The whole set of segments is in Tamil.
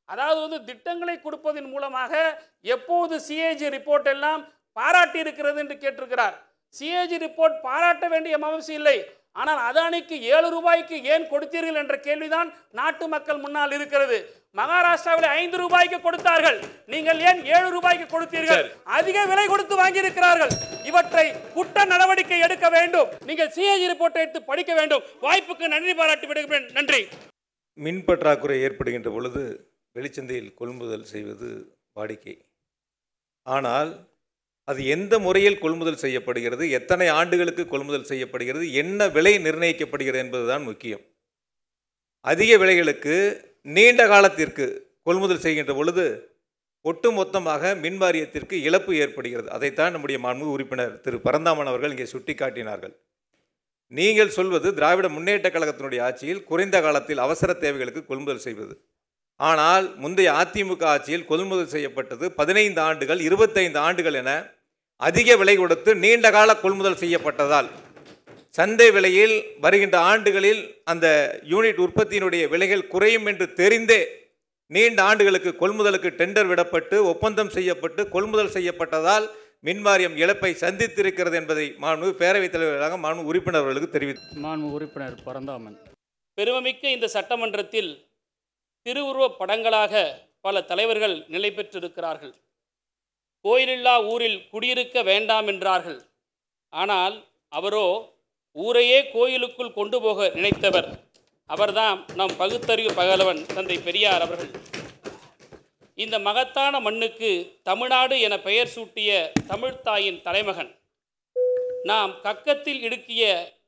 அதாவது திட்டங்களை கொடுப்பதன் மூலமாக எப்போது சிஏஜி ரிப்போர்ட் எல்லாம் பாராட்டி இருக்கிறது என்று கேட்டிருக்கிறார். சிஏஜி ரிப்போர்ட் பாராட்ட வேண்டிய அவசியம் இல்லை. ஆனால் அதானிக்கு 7 ரூபாய்க்கு ஏன் கொடுத்தீர்கள் என்ற கேள்விதான் நாட்டு மக்கள் முன்னால் இருக்கிறது. மகாராஷ்டிராவில் 5 ரூபாய்க்கு கொடுத்தார்கள், நீங்கள் ஏன் 7 ரூபாய்க்கு கொடுத்தீர்கள்? அதிக விலை கொடுத்து வாங்கி இருக்கிறார்கள். இவற்றை குற்ற நடவடிக்கை எடுக்க வேண்டும். நீங்கள் சிஏஜி ரிப்போர்ட்டை எடுத்து படிக்க வேண்டும். வாய்ப்புக்கு நன்றி பாராட்டி விடுகிறேன். நன்றி. மின் பற்றாக்குறை ஏற்படுகின்ற பொழுது வெளிச்சந்தையில் கொள்முதல் செய்வது வாடிக்கை. ஆனால் அது எந்த முறையில் கொள்முதல் செய்யப்படுகிறது, எத்தனை ஆண்டுகளுக்கு கொள்முதல் செய்யப்படுகிறது, என்ன விலை நிர்ணயிக்கப்படுகிறது என்பதுதான் முக்கியம். அதிக விலைகளுக்கு நீண்ட காலத்திற்கு கொள்முதல் செய்கின்ற பொழுது ஒட்டுமொத்தமாக மின் வாரியத்திற்கு இழப்பு ஏற்படுகிறது. அதைத்தான் நம்முடைய மாண்புமிகு உறுப்பினர் திரு பரந்தாமன் அவர்கள் இங்கே சுட்டிக்காட்டினார்கள். நீங்கள் சொல்வது திராவிட முன்னேற்ற கழகத்தினுடைய ஆட்சியில் குறைந்த காலத்தில் அவசர தேவைகளுக்கு கொள்முதல் செய்வது. ஆனால் முந்தைய அதிமுக ஆட்சியில் கொள்முதல் செய்யப்பட்டது 15 ஆண்டுகள் 25 ஆண்டுகள் என அதிக விலை கொடுத்து நீண்ட கால கொள்முதல் செய்யப்பட்டதால் சந்தை விலையில் வருகின்ற ஆண்டுகளில் அந்த யூனிட் உற்பத்தியினுடைய விலைகள் குறையும் என்று தெரிந்தே நீண்ட ஆண்டுகளுக்கு கொள்முதலுக்கு டெண்டர் விடப்பட்டு ஒப்பந்தம் செய்யப்பட்டு கொள்முதல் செய்யப்பட்டதால் மின்வாரியம் இழப்பை சந்தித்திருக்கிறது என்பதை மாண்புமிகு பேரவைத் தலைவர்களாக மாண்புமிகு உறுப்பினர்களுக்கு தெரிவித்தார். மாண்புமிகு உறுப்பினர் பரந்தாமன். பெருமைமிக்க இந்த சட்டமன்றத்தில் திருவுருவப் படங்களாக பல தலைவர்கள் நிலை பெற்றிருக்கிறார்கள். கோயிலில்லா ஊரில் குடியிருக்க வேண்டாம் என்றார்கள். ஆனால் அவரோ ஊரையே கோயிலுக்குள் கொண்டு போக நினைத்தவர். அவர்தான் நம் பகுத்தறிவு பகலவன் தந்தை பெரியார் அவர்கள். இந்த மகத்தான மண்ணுக்கு தமிழ்நாடு என பெயர் சூட்டிய தமிழ்த்தாயின் தலைமகன். நாம் கக்கத்தில் இடுக்கிய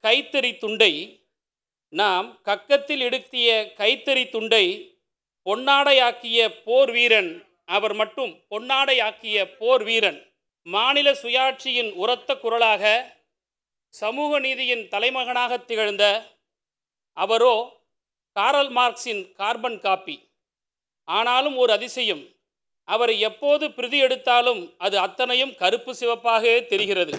கைத்தறி துண்டை பொன்னாடையாக்கிய போர் வீரன். அவர் மட்டும் பொன்னாடையாக்கிய போர் வீரன். மாநில சுயாட்சியின் உரத்த குரலாக சமூக நீதியின் தலைமகனாக திகழ்ந்த அவரோ காரல் மார்க்சின் கார்பன் காப்பி. ஆனாலும் ஒரு அதிசயம், அவரை எப்போது பிரதி எடுத்தாலும் அது அத்தனையும் கருப்பு சிவப்பாகவே தெரிகிறது.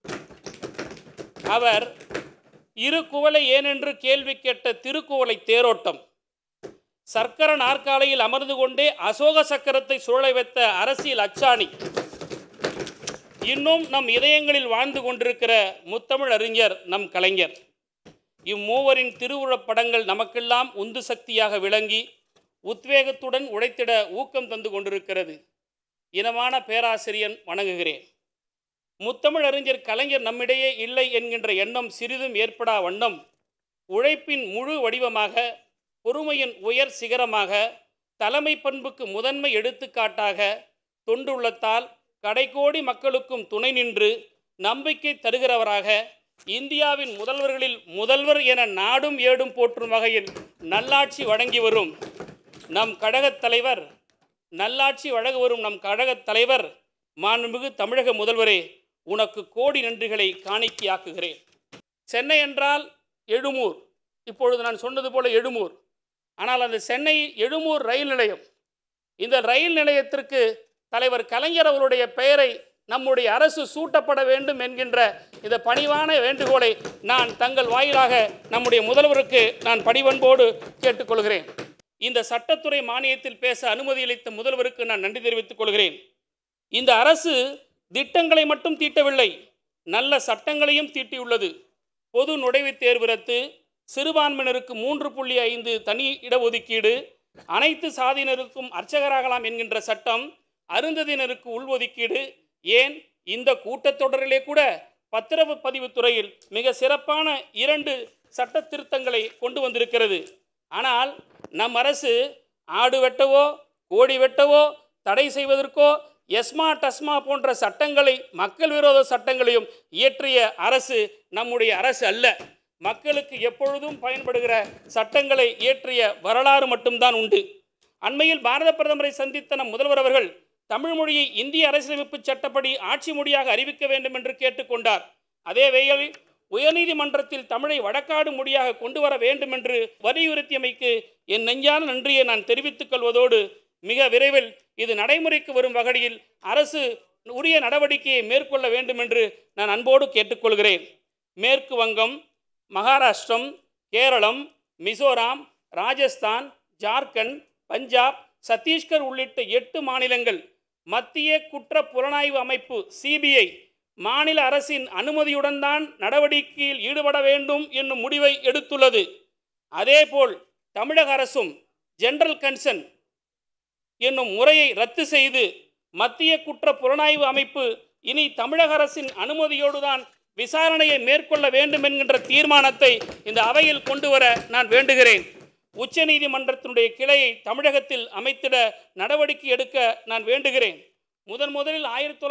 அவர் இரு குவளை ஏனென்று கேள்வி கேட்ட திருக்குவளை தேரோட்டம், சர்க்கர நாற்காலையில் அமர்ந்து கொண்டே அசோக சக்கரத்தை சுழலை வைத்த அரசியல் அச்சாணி, இன்னும் நம் இதயங்களில் வாழ்ந்து கொண்டிருக்கிற முத்தமிழ் அறிஞர் நம் கலைஞர். இம்மூவரின் திருவுருவப் படங்கள் நமக்கெல்லாம் உந்து சக்தியாக விளங்கி உத்வேகத்துடன் உழைத்திட ஊக்கம் தந்து கொண்டிருக்கிறது. இனமான பேராசிரியன் வணங்குகிறேன். முத்தமிழ் அறிஞர் கலைஞர் நம்மிடையே இல்லை என்கின்ற எண்ணம் சிறிதும் ஏற்படா வண்ணம் உழைப்பின் முழு வடிவமாக, பொறுமையின் உயர் சிகரமாக, தலைமை பண்புக்கு முதன்மை எடுத்துக்காட்டாக, தொண்டுள்ளத்தால் கடைக்கோடி மக்களுக்கும் துணை நின்று நம்பிக்கை தருகிறவராக, இந்தியாவின் முதல்வர்களில் முதல்வர் என நாடும் ஏடும் போற்றும் வகையில் நல்லாட்சி வழங்கி வரும் நம் கழகத் தலைவர், மாண்புமிகு தமிழக முதல்வரே, உனக்கு கோடி நன்றிகளை காணிக்கையாக்குகிறேன். சென்னை என்றால் எழுமூர், இப்பொழுது நான் சொன்னது போல எழுமூர். ஆனால் அந்த சென்னை எழுமூர் ரயில் நிலையம், இந்த ரயில் நிலையத்திற்கு தலைவர் கலைஞர் அவருடைய பெயரை நம்முடைய அரசு சூட்டப்பட வேண்டும் என்கின்ற இந்த பணிவான வேண்டுகோளை நான் தங்கள் வாயிலாக நம்முடைய முதல்வருக்கு நான் பணிவன்போடு கேட்டுக்கொள்கிறேன். இந்த சட்டத்துறை மானியத்தில் பேச அனுமதி அளித்த முதல்வருக்கு நான் நன்றி தெரிவித்துக் கொள்கிறேன். இந்த அரசு திட்டங்களை மட்டும் தீட்டவில்லை, நல்ல சட்டங்களையும் தீட்டியுள்ளது. பொது நுழைவுத் தேர்வு ரத்து, சிறுபான்மையினருக்கு 3.5 தனி இடஒதுக்கீடு, அனைத்து சாதியினருக்கும் அர்ச்சகராகலாம் என்கின்ற சட்டம், அருந்ததியினருக்கு உள்ஒதுக்கீடு, ஏன் இந்த கூட்டத்தொடரிலே கூட பத்திரப்பதிவு துறையில் மிக சிறப்பான 2 சட்ட திருத்தங்களை கொண்டு வந்திருக்கிறது. ஆனால் நம் அரசு ஆடு வெட்டவோ கோடி வெட்டவோ தடை செய்வதற்கோ எஸ்மா டஸ்மா போன்ற சட்டங்களை, மக்கள் விரோத சட்டங்களையும் இயற்றிய அரசு நம்முடைய அரசு அல்ல. மக்களுக்கு எப்பொழுதும் பயன்படுகிற சட்டங்களை இயற்றிய வரலாறு மட்டும்தான் உண்டு. அண்மையில் பாரத பிரதமரை சந்தித்த நம் முதல்வர் அவர்கள் தமிழ் மொழியை இந்திய அரசியலமைப்பு சட்டப்படி ஆட்சி மொழியாக அறிவிக்க வேண்டும் என்று கேட்டுக்கொண்டார். அதே வேளையில் உயர்நீதிமன்றத்தில் தமிழை வழக்காடு மொழியாக கொண்டு வர வேண்டும் என்று வலியுறுத்தியமைக்கு என் நெஞ்சான நன்றியை நான் தெரிவித்துக் கொள்வதோடு, மிக விரைவில் இது நடைமுறைக்கு வரும் வகையில் அரசு உரிய நடவடிக்கையை மேற்கொள்ள வேண்டும் என்று நான் அன்போடு கேட்டுக்கொள்கிறேன். மேற்கு வங்கம், மகாராஷ்டிரம், கேரளம், மிசோராம், ராஜஸ்தான், ஜார்க்கண்ட், பஞ்சாப், சத்தீஸ்கர் உள்ளிட்ட 8 மாநிலங்கள் மத்திய குற்ற புலனாய்வு அமைப்பு சிபிஐ மாநில அரசின் அனுமதியுடன் தான் நடவடிக்கையில் ஈடுபட வேண்டும் என்னும் முடிவை எடுத்துள்ளது. அதேபோல் தமிழக அரசும் ஜெனரல் கன்சர்ன் என்னும் முறையை ரத்து செய்து மத்திய குற்ற புலனாய்வு அமைப்பு இனி தமிழக அரசின் அனுமதியோடு தான் விசாரணையை மேற்கொள்ள வேண்டும் என்கின்ற தீர்மானத்தை இந்த அவையில் கொண்டு வர நான் வேண்டுகிறேன். உச்சநீதிமன்றத்தினுடைய கிளையை தமிழகத்தில் அமைத்திட நடவடிக்கை எடுக்க நான் வேண்டுகிறேன். முதலில்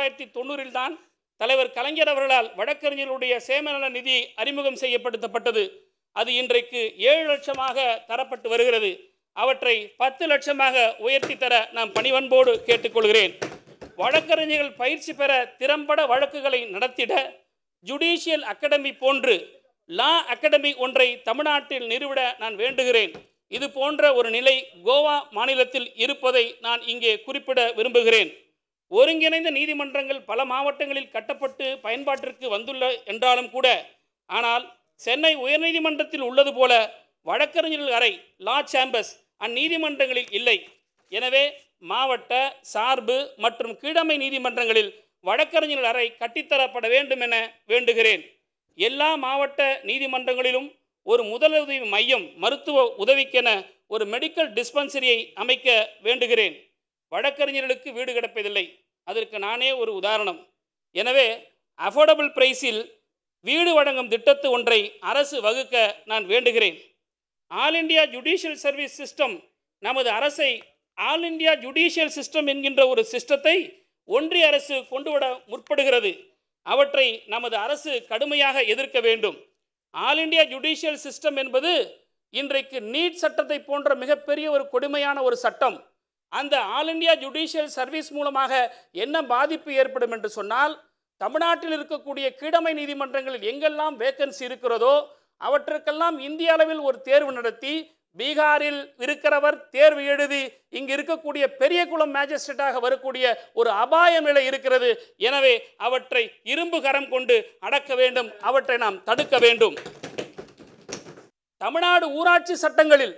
1990 தான் தலைவர் கலைஞர் அவர்களால் வழக்கறிஞர்களுடைய சேமநல நிதி அறிமுகம் செய்யப்படுத்தப்பட்டது. அது இன்றைக்கு 7 லட்சமாக தரப்பட்டு வருகிறது. அவற்றை 10 லட்சமாக உயர்த்தி தர நான் பணிவன்போடு கேட்டுக்கொள்கிறேன். வழக்கறிஞர்கள் பயிற்சி பெற திறம்பட வழக்குகளை நடத்திட ஜுடிஷியல் அகாடமி போன்று லா அகாடமி ஒன்றை தமிழ்நாட்டில் நிறுவிட நான் வேண்டுகிறேன். இது போன்ற ஒரு நிலை கோவா மாநிலத்தில் இருப்பதை நான் இங்கே குறிப்பிட விரும்புகிறேன். ஒருங்கிணைந்த நீதிமன்றங்கள் பல மாவட்டங்களில் கட்டப்பட்டு பயன்பாட்டிற்கு வந்துள்ள என்றாலும் கூட, ஆனால் சென்னை உயர்நீதிமன்றத்தில் உள்ளது போல வழக்கறிஞர்கள் அறை லா சேம்பர்ஸ் அந்நீதிமன்றங்களில் இல்லை. எனவே மாவட்ட சார்பு மற்றும் கீழமை நீதிமன்றங்களில் வழக்கறிஞர்கள் அறை கட்டித்தரப்பட வேண்டும் என வேண்டுகிறேன். எல்லா மாவட்ட நீதிமன்றங்களிலும் ஒரு முதலுதவி மையம், மருத்துவ உதவிக்கென ஒரு மெடிக்கல் டிஸ்பென்சரியை அமைக்க வேண்டுகிறேன். வழக்கறிஞர்களுக்கு வீடு கிடைப்பதில்லை, அதற்கு நானே ஒரு உதாரணம். எனவே அஃபோர்டபுள் பிரைஸில் வீடு வழங்கும் திட்டத்து ஒன்றை அரசு வகுக்க நான் வேண்டுகிறேன். All India judicial service system, நமது அரசை ஆல் இண்டியா ஜுடிஷியல் சிஸ்டம் என்கின்ற ஒரு சிஸ்டத்தை ஒன்றிய அரசு கொண்டுவிட முற்படுகிறது. அவற்றை நமது அரசு கடுமையாக எதிர்க்க வேண்டும். ஆல் இண்டியா ஜுடிஷியல் சிஸ்டம் என்பது இன்றைக்கு நீட் சட்டத்தை போன்ற மிகப்பெரிய ஒரு கொடுமையான ஒரு சட்டம். அந்த ஆல் இண்டியா ஜுடிஷியல் சர்வீஸ் மூலமாக என்ன பாதிப்பு ஏற்படும் என்று சொன்னால், தமிழ்நாட்டில் இருக்கக்கூடிய கீழமை நீதிமன்றங்களில் எங்கெல்லாம் வேக்கன்சி இருக்கிறதோ அவற்றுக்கெல்லாம் இந்திய அளவில் ஒரு தேர்வு நடத்தி, பீகாரில் இருக்கிறவர் தேர்வு எழுதி இங்கு இருக்கக்கூடிய பெரிய குளம் மேஜிஸ்ட்ரேட்டாக வரக்கூடிய ஒரு அபாய நிலை இருக்கிறது. எனவே அவற்றை இரும்பு கரம் கொண்டு அடக்க வேண்டும், அவற்றை நாம் தடுக்க வேண்டும். தமிழ்நாடு ஊராட்சி சட்டங்களில்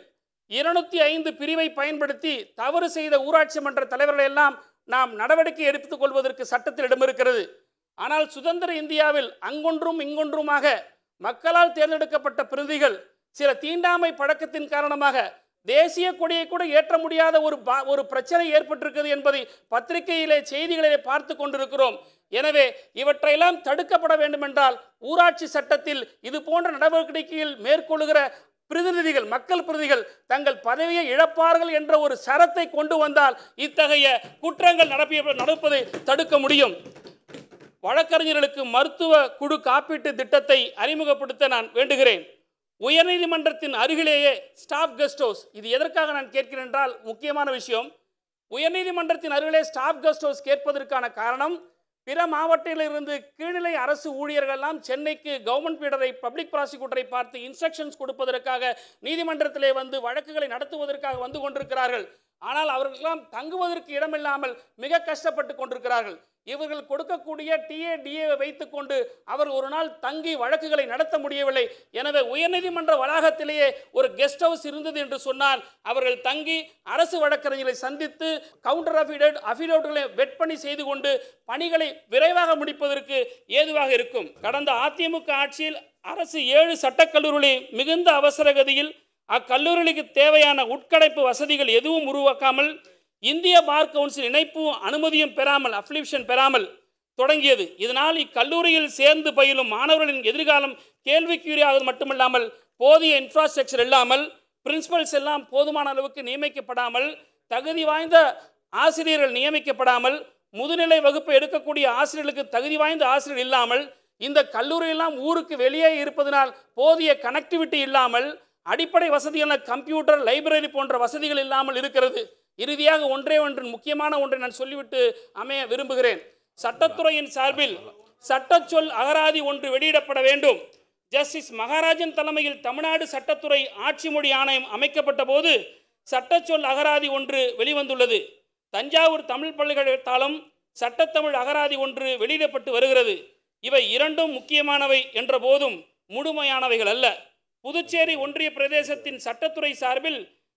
205 பிரிவை பயன்படுத்தி தவறு செய்த ஊராட்சி மன்ற தலைவர்கள் எல்லாம் நாம் நடவடிக்கை எடுத்துக் கொள்வதற்கு சட்டத்தில் இடம் இருக்கிறது. ஆனால் சுதந்திர இந்தியாவில் அங்கொன்றும் இங்கொன்றுமாக மக்களால் தேர்ந்தெடுக்கப்பட்ட பிரதிகள் சில தீண்டாமை பழக்கத்தின் காரணமாக தேசிய கொடியை கூட ஏற்ற முடியாத ஒரு பிரச்சனை ஏற்பட்டிருக்கிறது என்பதை பத்திரிகையிலே செய்திகளிலே பார்த்து கொண்டிருக்கிறோம். எனவே இவற்றையெல்லாம் தடுக்கப்பட வேண்டும் என்றால் ஊராட்சி சட்டத்தில் இது போன்ற நடவடிக்கையில் மேற்கொள்ளுகிற பிரதிநிதிகள், மக்கள் பிரதிகள் தங்கள் பதவியை இழப்பார்கள் என்ற ஒரு சரத்தை கொண்டு வந்தால் இத்தகைய குற்றங்கள் நடப்பதை தடுக்க முடியும். வழக்கறிஞர்களுக்கு மருத்துவ குழு காப்பீட்டு திட்டத்தை அறிமுகப்படுத்த நான் வேண்டுகிறேன். உயர்நீதிமன்றத்தின் அருகிலேயே ஸ்டாஃப் கெஸ்ட் ஹவுஸ், இது எதற்காக நான் கேட்கிறேன் என்றால் முக்கியமான விஷயம். உயர்நீதிமன்றத்தின் அருகிலே ஸ்டாஃப் கெஸ்ட் ஹவுஸ் கேட்பதற்கான காரணம், பிற மாவட்டத்திலிருந்து கீழ்நிலை அரசு ஊழியர்கள் எல்லாம் சென்னைக்கு கவர்மெண்ட் பீடரை, பப்ளிக் ப்ராசிக்யூட்டரை பார்த்து இன்ஸ்ட்ரக்ஷன்ஸ் கொடுப்பதற்காக நீதிமன்றத்திலே வந்து வழக்குகளை நடத்துவதற்காக வந்து கொண்டிருக்கிறார்கள். ஆனால் அவர்களெல்லாம் தங்குவதற்கு இடமில்லாமல் மிக கஷ்டப்பட்டு கொண்டிருக்கிறார்கள். இவர்கள் கொடுக்கக்கூடிய டிஏ வைத்துக்கொண்டு அவர் ஒரு நாள் தங்கி வழக்குகளை நடத்த முடியவில்லை. எனவே உயர்நீதிமன்ற வளாகத்திலேயே ஒரு கெஸ்ட் ஹவுஸ் இருந்தது என்று சொன்னால் அவர்கள் தங்கி அரசு வழக்கறிஞர்களை சந்தித்து கவுண்டர் அஃபிடேவிட்களை வெட்பணி செய்து கொண்டு பணிகளை விரைவாக முடிப்பதற்கு ஏதுவாக இருக்கும். கடந்த அதிமுக ஆட்சியில் அரசு 7 சட்டக்கல்லூரிகளை மிகுந்த அவசரகதியில் அக்கல்லூரிகளுக்கு தேவையான உட்கடைப்பு வசதிகள் எதுவும் உருவாக்காமல், இந்திய பார் கவுன்சில் இணைப்பு அனுமதியும் பெறாமல், அஃபிலியேஷன் பெறாமல் தொடங்கியது. இதனால் இக்கல்லூரியில் சேர்ந்து பயிலும் மாணவர்களின் எதிர்காலம் கேள்விக்குறியாவது மட்டுமில்லாமல், போதிய இன்ஃப்ராஸ்ட்ரக்சர் இல்லாமல், பிரின்சிபல்ஸ் எல்லாம் போதுமான அளவுக்கு நியமிக்கப்படாமல், தகுதி வாய்ந்த ஆசிரியர்கள் நியமிக்கப்படாமல், முதுநிலை வகுப்பு எடுக்கக்கூடிய ஆசிரியர்களுக்கு தகுதி வாய்ந்த ஆசிரியர்கள் இல்லாமல், இந்த கல்லூரியெல்லாம் ஊருக்கு வெளியே இருப்பதனால் போதிய கனெக்டிவிட்டி இல்லாமல், அடிப்படை வசதியான கம்ப்யூட்டர், லைப்ரரி போன்ற வசதிகள் இல்லாமல் இருக்கிறது. இறுதியாக ஒன்று முக்கியமான ஒன்றை நான் சொல்லிவிட்டு அமைய விரும்புகிறேன். சட்டத்துறையின் சார்பில் சட்டச்சொல் அகராதி ஒன்று வெளியிடப்பட வேண்டும். ஜஸ்டிஸ் மகாராஜன் தலைமையில் தமிழ்நாடு சட்டத்துறை ஆட்சி மொழி ஆணையம் அமைக்கப்பட்ட போது சட்டச்சொல் அகராதி ஒன்று வெளிவந்துள்ளது. தஞ்சாவூர் தமிழ் பல்கலைக்கழகத்தாலும் சட்டத்தமிழ் அகராதி ஒன்று வெளியிடப்பட்டு வருகிறது. இவை இரண்டும் முக்கியமானவை என்ற போதும் முழுமையானவைகள் அல்ல. புதுச்சேரி ஒன்றிய பிரதேசத்தின் சட்டத்துறை சார்பில்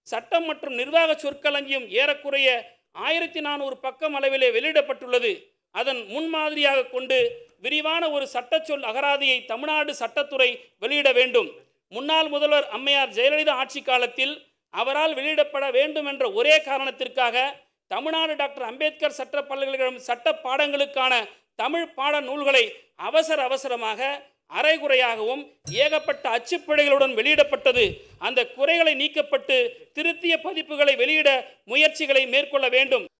சட்டம் மற்றும் நிர்வாக சொற்களஞ்சியம் ஏறக்குறைய 1400 பக்கம் அளவிலே வெளியிடப்பட்டுள்ளது. அதன் முன்மாதிரியாக கொண்டு விரிவான ஒரு சட்டச்சொல் அகராதியை தமிழ்நாடு சட்டத்துறை வெளியிட வேண்டும். முன்னாள் முதல்வர் அம்மையார் ஜெயலலிதா ஆட்சி காலத்தில் அவரால் வெளியிடப்பட வேண்டும் என்ற ஒரே காரணத்திற்காக தமிழ்நாடு டாக்டர் அம்பேத்கர் சட்ட பல்கலைக்கழகம் சட்ட பாடங்களுக்கான தமிழ் பாட நூல்களை அவசரமாக அரைகுறையாகவும் ஏகப்பட்ட அச்சுப்பிழைகளுடன் வெளியிடப்பட்டது. அந்த குறைகளை நீக்கப்பட்டு திருத்திய பதிப்புகளை வெளியிட முயற்சிகளை மேற்கொள்ள வேண்டும்.